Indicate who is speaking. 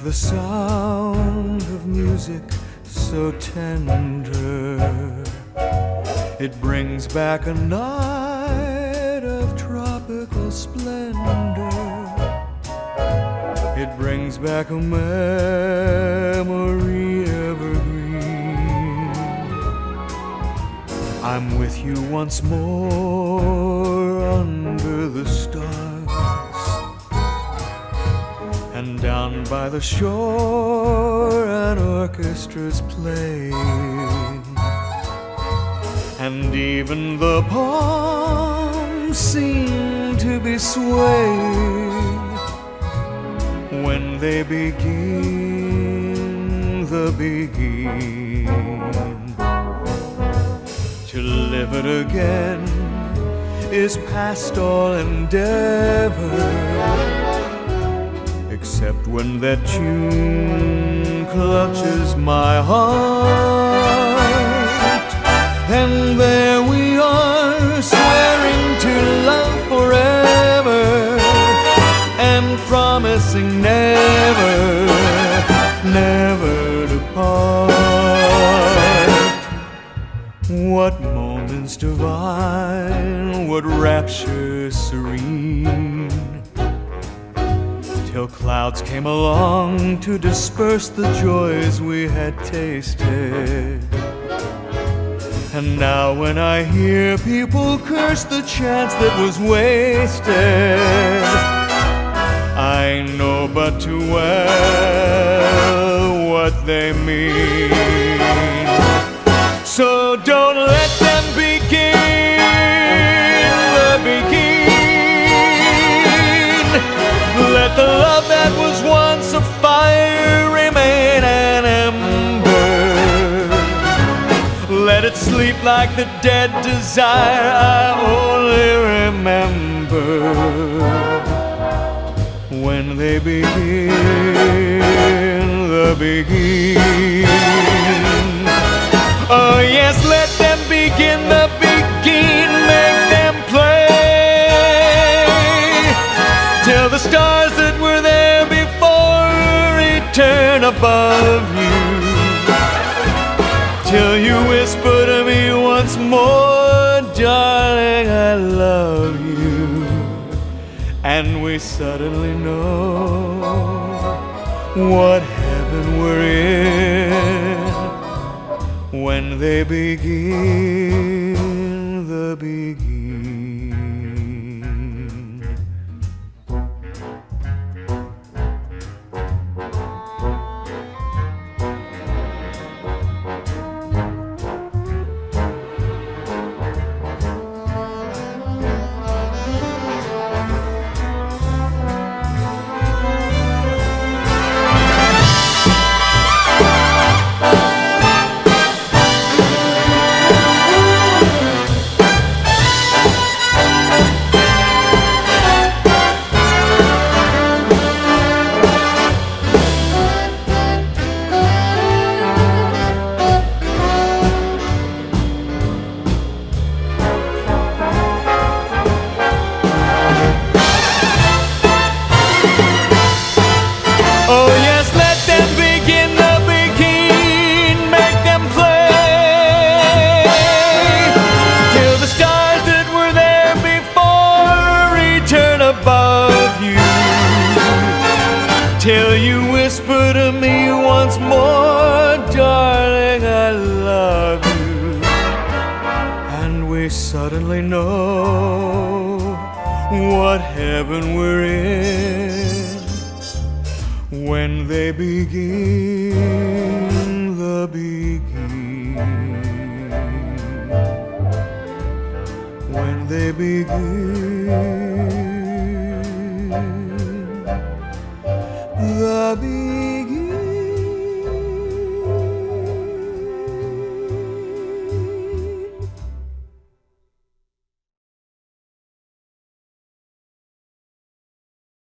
Speaker 1: the sound of music so tender. It brings back a night of tropical splendor. It brings back a memory evergreen. I'm with you once more under the stars, and down by the shore an orchestra's playing, and even the palms seem to be swaying when they begin the beguine. To live it again is past all endeavor, except when that tune clutches my heart. And there we are, swearing to love forever, and promising never, never to part. What moments divine, what rapture serene, till clouds came along to disperse the joys we had tasted. And now when I hear people curse the chance that was wasted, I know but too well what they mean. So don't let them begin the begin. Let the love that was once a fire remain an ember. Let it sleep like the dead desire I only remember when they begin the begin. Oh yes, let them begin the begin. Make them play till the stars that were there before return above you, till you whisper to me once more, darling, I love you. And we suddenly know what heaven we're in when they begin the begin. Oh yes, let them begin the begin. Make them play till the stars that were there before return above you, till you whisper to me once more, darling, I love you. And we suddenly know what heaven we're in when they begin the begin. When they begin